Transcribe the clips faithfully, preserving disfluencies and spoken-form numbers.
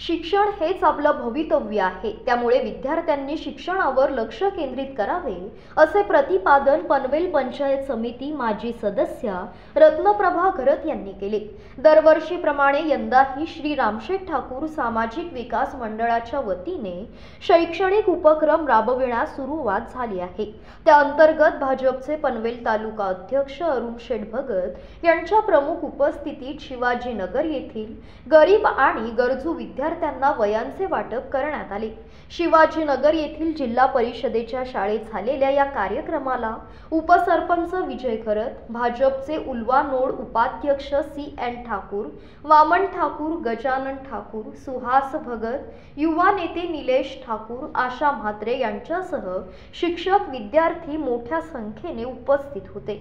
शिक्षण हेच आपलं भवितव्य आहे, त्यामुळे विद्यार्थ्यांनी शिक्षणावर लक्ष केंद्रित करावे असे प्रतिपादन पनवेल पंचायत समिती माजी सदस्या रत्नप्रभा घरत यांनी केले। दरवर्षीप्रमाणे यंदाही श्री रामशेठ ठाकूर सामाजिक विकास मंडळाच्या वतीने शैक्षणिक उपक्रम राबविण्यास सुरुवात झाली आहे। त्या अंतर्गत भाजपचे पनवेल तालुका अध्यक्ष अरुण शेठ भगत यांच्या प्रमुख उपस्थितीत शिवाजीनगर येथील गरीब आणि गरजू विद्यार्थ्यांना वयांचे वाटप करण्यात आले। शिवाजीनगर येथील जिल्हा परिषदेच्या शाळेत झालेल्या या कार्यक्रमाला उपसरपंच विजय घरत, भाजपचे उल्वा नोड उपाध्यक्ष सी एन ठाकूर, वामन ठाकूर, गजानन ठाकूर, सुहास भगत, युवा नेते निलेश ठाकूर, आशा म्हात्रे यांच्यासह शिक्षक विद्यार्थी मोठ्या संख्येने उपस्थित होते।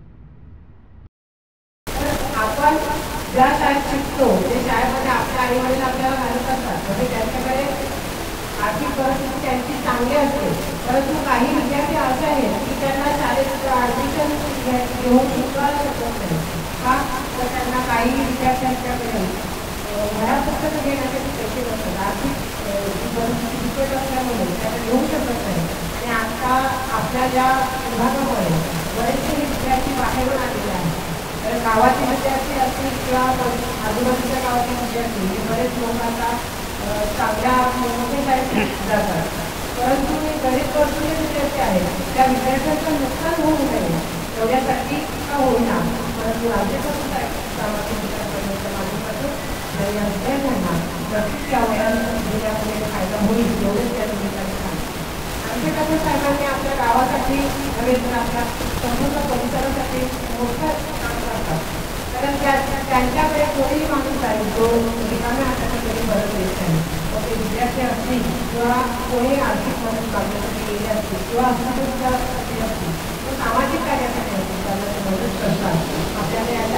आपण ज्या शाळेत शिकतो ते शाळेमध्ये आपल्या आई वडील आपल्याला घालत असतात, म्हणजे त्यांच्याकडे आर्थिक परिस्थिती त्यांची चांगली असते, परंतु काही विद्यार्थी असे आहेत की त्यांना शाळेत ॲडमिशन घेऊन शिकवायला शकत नाही का, तर त्यांना काही विद्यार्थ्यांच्याकडे घरा पुस्तकं घेण्यासाठी पैसे नसतात, आर्थिक परिस्थिती बिकट असल्यामुळे त्यांना घेऊ शकत नाही। आणि आता आपल्या ज्या विभागामुळे बरेचसे विद्यार्थी बाहेरून आलेले आहेत, तर गावाचे विद्यार्थी असतील किंवा आजूबाजूच्या गावाचे विद्यार्थी हे बरेच लोकांना चांगल्या मोठे शाळेत जातात, परंतु गरीब वर्गीय विद्यार्थी आहेत त्या विद्यार्थ्यांचं नुकसान होऊ नये एवढ्यासाठी का होईना, परंतु राज्यापासून सामाजिक विकास करण्याच्या माध्यमातून या विद्यार्थ्यांना प्रत्येक वयामध्ये फायदा होईल एवढेच त्या निमित्ताने आमच्या ठाकूर साहेबांनी आपल्या गावासाठी नव्हे तर आपल्या संपूर्ण परिसरासाठी मोठं काम करतात, कारण त्या त्यांच्याकडे कोणीही माणूस आहे जो रिकाम्या हाताने कधी बरं येत नाही, मग ते विद्यार्थी असतील किंवा कोणी आर्थिक मदत मागण्यासाठी गेले असतील किंवा अस्तित्वासाठी असतील, सामाजिक कार्यासाठी असतील त्यांना ते मदत करतात। आपल्याला